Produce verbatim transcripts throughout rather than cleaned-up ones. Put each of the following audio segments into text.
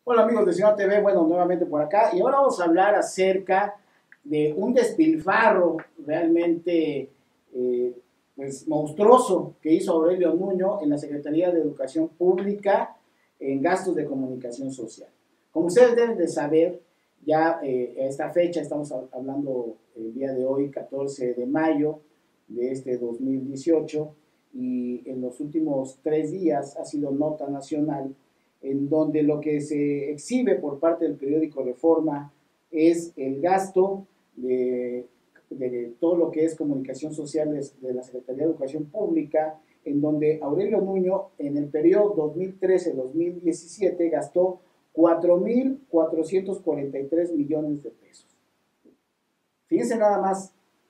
Hola amigos de Ciudad T V, bueno, nuevamente por acá y ahora vamos a hablar acerca de un despilfarro realmente eh, pues, monstruoso que hizo Aurelio Nuño en la Secretaría de Educación Pública en gastos de comunicación social. Como ustedes deben de saber, ya eh, a esta fecha, estamos hablando el día de hoy, catorce de mayo de este dos mil dieciocho, y en los últimos tres días ha sido nota nacional en donde lo que se exhibe por parte del periódico Reforma es el gasto de, de todo lo que es comunicación social de, de la Secretaría de Educación Pública, en donde Aurelio Nuño en el periodo dos mil trece a dos mil diecisiete gastó cuatro mil cuatrocientos cuarenta y tres millones de pesos. Fíjense nada más,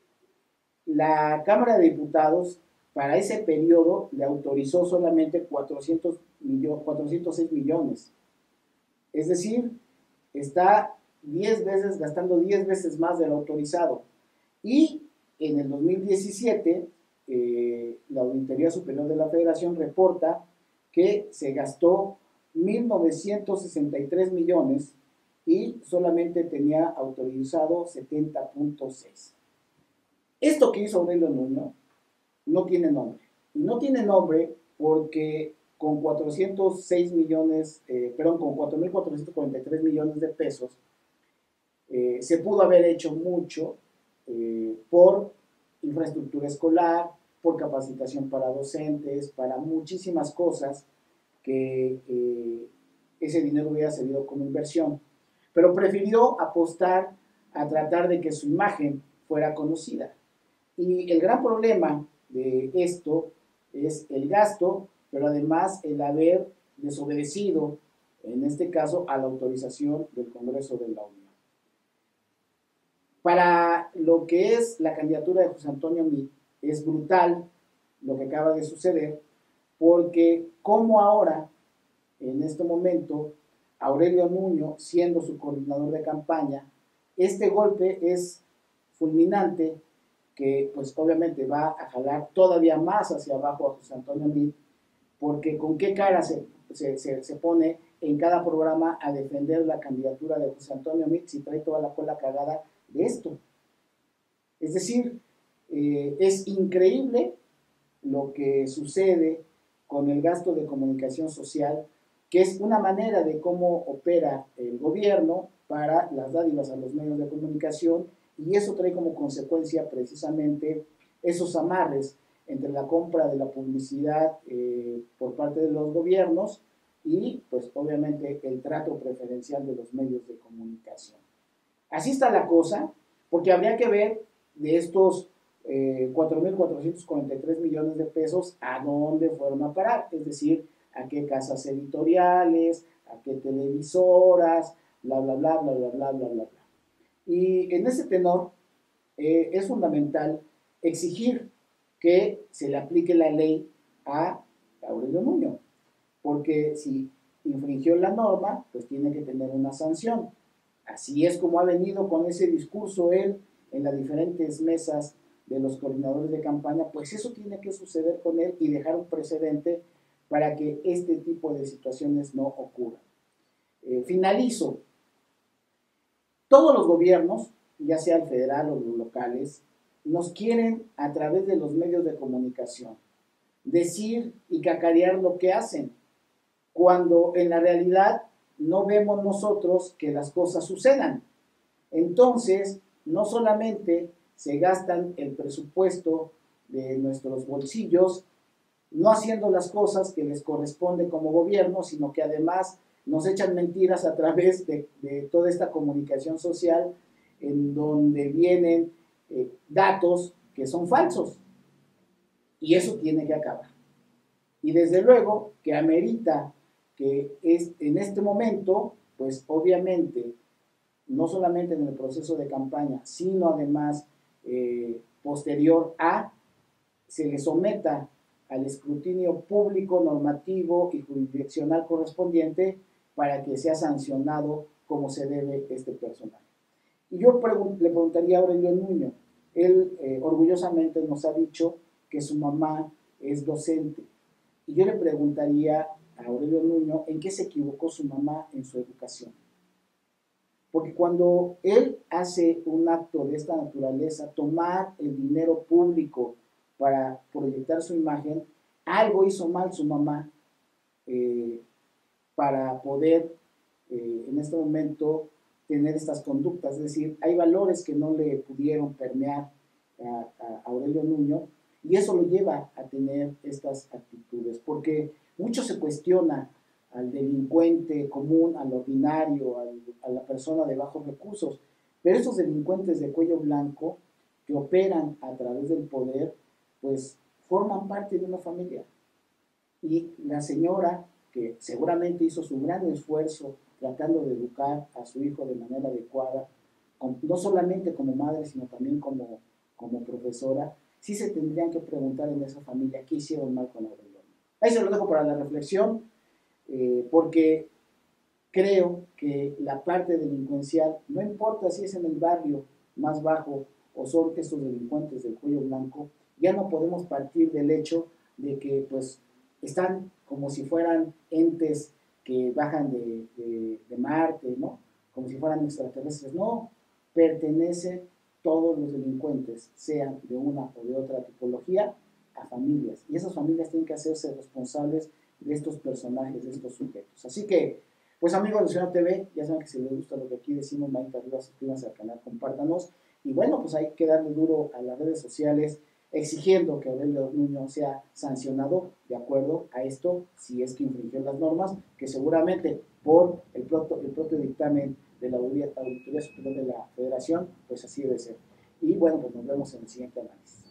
la Cámara de Diputados para ese periodo le autorizó solamente cuatrocientos, cuatrocientos seis millones. Es decir, está diez veces, gastando diez veces más de lo autorizado. Y en el dos mil diecisiete, eh, la Auditoría Superior de la Federación reporta que se gastó mil novecientos sesenta y tres millones y solamente tenía autorizado setenta punto seis. Esto que hizo Aurelio Nuño no tiene nombre. Y no tiene nombre porque con cuatrocientos seis millones, eh, perdón, con cuatro mil cuatrocientos cuarenta y tres millones de pesos, eh, se pudo haber hecho mucho eh, por infraestructura escolar, por capacitación para docentes, para muchísimas cosas que eh, ese dinero hubiera servido como inversión. Pero prefirió apostar a tratar de que su imagen fuera conocida. Y el gran problema de esto es el gasto, pero además el haber desobedecido, en este caso, a la autorización del Congreso de la Unión. Para lo que es la candidatura de José Antonio Meade, es brutal lo que acaba de suceder, porque como ahora, en este momento, Aurelio Nuño, siendo su coordinador de campaña, este golpe es fulminante, que pues obviamente va a jalar todavía más hacia abajo a José Antonio Meade, porque con qué cara se, se, se, se pone en cada programa a defender la candidatura de José Antonio Meade si trae toda la cola cagada de esto. Es decir, eh, es increíble lo que sucede con el gasto de comunicación social, que es una manera de cómo opera el gobierno para las dádivas a los medios de comunicación, y eso trae como consecuencia precisamente esos amarres entre la compra de la publicidad eh, por parte de los gobiernos y pues obviamente el trato preferencial de los medios de comunicación. Así está la cosa, porque habría que ver de estos eh, cuatro mil cuatrocientos cuarenta y tres millones de pesos a dónde fueron a parar, es decir, a qué casas editoriales, a qué televisoras, bla, bla, bla, bla, bla, bla, bla, bla. Y en ese tenor eh, es fundamental exigir que se le aplique la ley a Aurelio Nuño, porque si infringió la norma, pues tiene que tener una sanción. Así es como ha venido con ese discurso él en las diferentes mesas de los coordinadores de campaña, pues eso tiene que suceder con él y dejar un precedente para que este tipo de situaciones no ocurran. Eh, finalizo. Todos los gobiernos, ya sea el federal o los locales, nos quieren a través de los medios de comunicación decir y cacarear lo que hacen, cuando en la realidad no vemos nosotros que las cosas sucedan. Entonces, no solamente se gastan el presupuesto de nuestros bolsillos no haciendo las cosas que les corresponde como gobierno, sino que además nos echan mentiras a través de, de toda esta comunicación social en donde vienen eh, datos que son falsos. Y eso tiene que acabar. Y desde luego que amerita que es, en este momento, pues obviamente, no solamente en el proceso de campaña, sino además eh, posterior a, se le someta al escrutinio público, normativo y jurisdiccional correspondiente para que sea sancionado como se debe este personaje. Y yo pregun- le preguntaría a Aurelio Nuño, él eh, orgullosamente nos ha dicho que su mamá es docente, y yo le preguntaría a Aurelio Nuño en qué se equivocó su mamá en su educación. Porque cuando él hace un acto de esta naturaleza, tomar el dinero público para proyectar su imagen, algo hizo mal su mamá eh, para poder eh, en este momento tener estas conductas. Es decir, hay valores que no le pudieron permear a, a Aurelio Nuño y eso lo lleva a tener estas actitudes, porque mucho se cuestiona al delincuente común, al ordinario, al, a la persona de bajos recursos, pero esos delincuentes de cuello blanco que operan a través del poder, pues forman parte de una familia. Y la señora, que seguramente hizo su gran esfuerzo tratando de educar a su hijo de manera adecuada, no solamente como madre, sino también como, como profesora, sí se tendrían que preguntar en esa familia qué hicieron mal con Aurelio. Ahí se lo dejo para la reflexión, eh, porque creo que la parte delincuencial, no importa si es en el barrio más bajo o son estos delincuentes del cuello blanco, ya no podemos partir del hecho de que pues están como si fueran entes que bajan de, de, de Marte, ¿no? Como si fueran extraterrestres. No, pertenecen todos los delincuentes, sean de una o de otra tipología, a familias. Y esas familias tienen que hacerse responsables de estos personajes, de estos sujetos. Así que, pues amigos de Ciudad T V, ya saben que si les gusta lo que aquí decimos, manita arriba, suscríbanse al canal, compártanos. Y bueno, pues hay que darle duro a las redes sociales, exigiendo que Aurelio Nuño sea sancionado de acuerdo a esto, si es que infringió las normas, que seguramente por el propio, el propio dictamen de la Auditoría, Auditoría Superior de la Federación, pues así debe ser. Y bueno, pues nos vemos en el siguiente análisis.